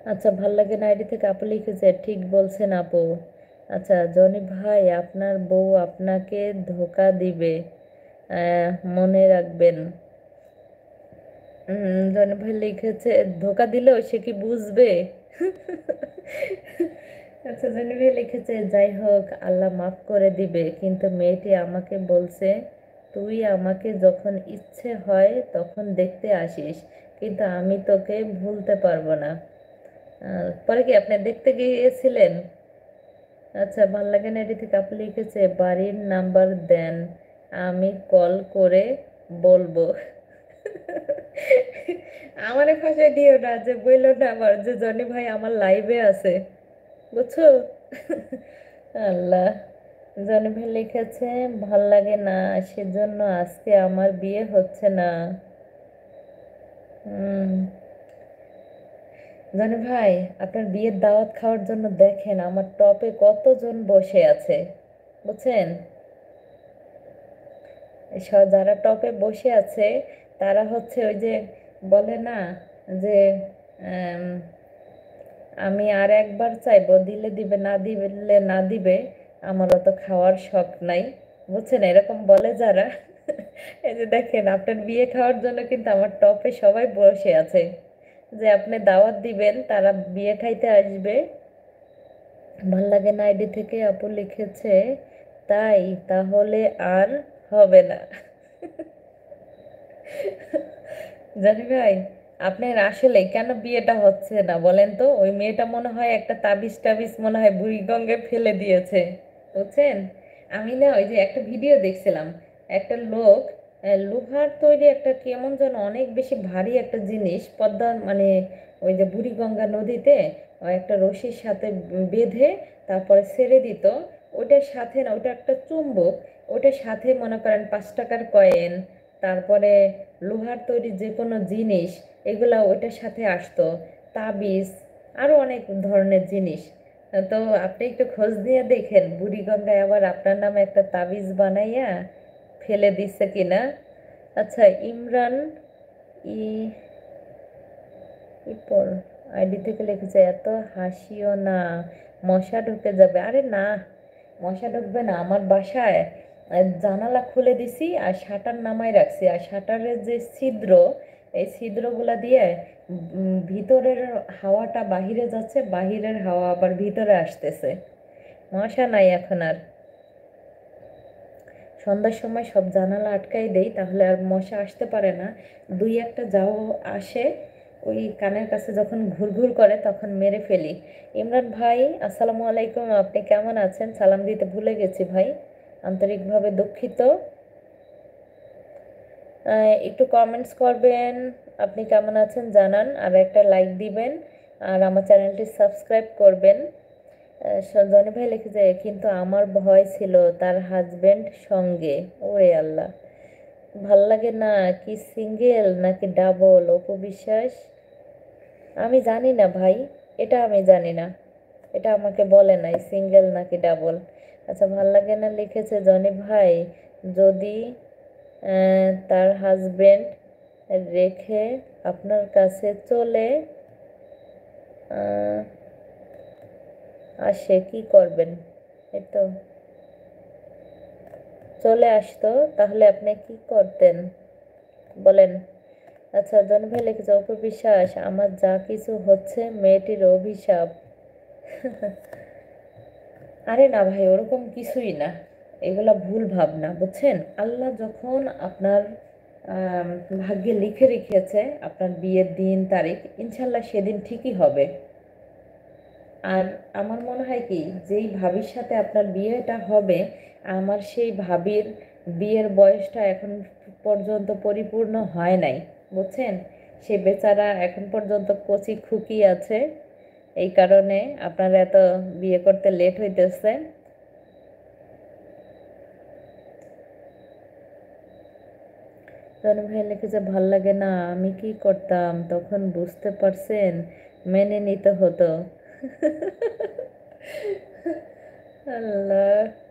আচ্ছা, ভাল লাগে না আইডি থেকে আপু লিখেছে, ঠিক বলছেন আপু। আচ্ছা, জনি ভাই আপনার বউ আপনাকে ধোকা দিবে, মনে রাখবেন। জনি ভাই লিখেছে, ধোকা দিলেও সে কি বুঝবে? আচ্ছা, জনি ভাই লিখেছে, যাই হোক আল্লাহ মাফ করে দিবে, কিন্তু মেয়েটি আমাকে বলছে তুই আমাকে যখন ইচ্ছে হয় তখন দেখতে আসিস, কিন্তু আমি তোকে ভুলতে পারবো না। পরে কি আপনি দেখতে গিয়েছিলেন? আচ্ছা, ভাল লাগে না এটি থেকে আপু লিখেছে, বাড়ির নাম্বার দেন, আমি কল করে বলবো। আমারে ফাঁসাই দিও না, যে বললো না আবার যে জনি ভাই আমার লাইভে আছে, বুঝছো? আল্লাহ। জনি ভাই লিখেছে, ভাল লাগে না সেজন্য আজকে আমার বিয়ে হচ্ছে না। হুম। জানি ভাই, আপনার বিয়ের দাওয়াত খাওয়ার জন্য দেখেন আমার টপে কতজন বসে আছে, বুঝছেন? যারা টপে বসে আছে তারা হচ্ছে ওই যে বলে না যে আম, আমি আর একবার চাইবো, দিলে দিবে না দিলে না দিবে, আমার অত খাওয়ার শখ নাই, বুঝছেন? এরকম বলে যারা। এই যে দেখেন আপনার বিয়ে খাওয়ার জন্য কিন্তু আমার টপে সবাই বসে আছে, যে আপনি দাওয়াত দিবেন তারা বিয়ে খাইতে আসবে। ভাল লাগে না আইডি থেকে আপু লিখেছে, তাই তাহলে আর হবে না। জানি ভাই, আপনার আসলে কেন বিয়েটা হচ্ছে না বলেন তো? ওই মেয়েটা মনে হয় একটা তাবিজ টাবিজ মনে হয় বুড়িগঙ্গে ফেলে দিয়েছে, বুঝছেন? আমি না ওই যে একটা ভিডিও দেখছিলাম, একটা লোক লোহার তৈরি একটা কেমন যেন অনেক বেশি ভারী একটা জিনিস পদ্মা মানে ওই যে বুড়িগঙ্গা নদীতে একটা রশির সাথে বেঁধে তারপরে ছেড়ে দিত। ওটার সাথে না, ওটা একটা চুম্বক, ওটার সাথে মনে করেন 5 টাকার কয়েন, তারপরে লোহার তৈরি যে কোনো জিনিস, এগুলা ওইটার সাথে আসতো, তাবিজ, আরো অনেক ধরনের জিনিস। তো আপনি একটু খোঁজ দিয়ে দেখেন বুড়িগঙ্গায় আবার আপনার নামে একটা তাবিজ বানাইয়া ফেলে দিচ্ছে কিনা। আচ্ছা, ইমরান ই ইপর আইডি থেকে লিখেছে, এত হাসিও না, মশা ঢুকে যাবে। আরে না, মশা ঢুকবে না, আমার বাসায় জানালা খুলে দিছি আর শাটার নামাই রাখছি, আর শাটারের যে ছিদ্র, এই ছিদ্রগুলা দিয়ে ভিতরের হাওয়াটা বাহিরে যাচ্ছে, বাহিরের হাওয়া আবার ভিতরে আসতেছে, মশা নাই এখন আর। সন্ধ্যার সময় সব জানালা আটকাই দেই, তাহলে আর মশা আসতে পারে না। দুই একটা যাও আসে, ওই কানের কাছে যখন ঘুরঘুর করে তখন মেরে ফেলি। ইমরান ভাই, আসসালামু আলাইকুম, আপনি কেমন আছেন? সালাম দিতে ভুলে গেছি ভাই, আন্তরিকভাবে দুঃখিত। একটু কমেন্টস করবেন, আপনি কেমন আছেন জানান, আর একটা লাইক দিবেন, আর আমার চ্যানেলটি সাবস্ক্রাইব করবেন। জনি ভাই লিখেছে, কিন্তু আমার ভয় ছিল তার হাজবেন্ড সঙ্গে। ওরে আল্লাহ। ভাল লাগে না কি সিঙ্গেল নাকি ডাবল অপু বিশ্বাস? আমি জানি না ভাই, এটা আমি জানি না, এটা আমাকে বলে নাই সিঙ্গেল নাকি ডাবল। আচ্ছা, ভাল লাগে না লিখেছে জনি ভাই, যদি তার হাজবেন্ড রেখে আপনার কাছে চলে আহ, আসে কি করবেন? এই তো চলে আসতো, তাহলে আপনি কি করতেন বলেন? আচ্ছা, জনি ভাই লিখেছে, অপু বিশ্বাস আমার যা কিছু হচ্ছে মেয়েটির অভিশাপ। আরে না ভাই, ওরকম কিছুই না, এগুলা ভুল ভাবনা, বুঝছেন? আল্লাহ যখন আপনার আম, ভাগ্যে লিখে রেখেছে আপনার বিয়ের দিন তারিখ, ইনশাল্লাহ সেদিন ঠিকই হবে। আর আমার মনে হয় কি, যেই ভাবির সাথে আপনার বিয়েটা হবে, আমার সেই ভাবির বিয়ের বয়সটা এখন পর্যন্ত পরিপূর্ণ হয় নাই, বুঝছেন? সে বেচারা এখন পর্যন্ত কচি খুকি আছে, এই কারণে আপনারা এত বিয়ে করতে লেট হইতেছে। তনু ভাই লিখেছে, ভাল লাগে না, আমি কি করতাম তখন বুঝতে পারছেন, মেনে নিতে হতো। আল্লাহ।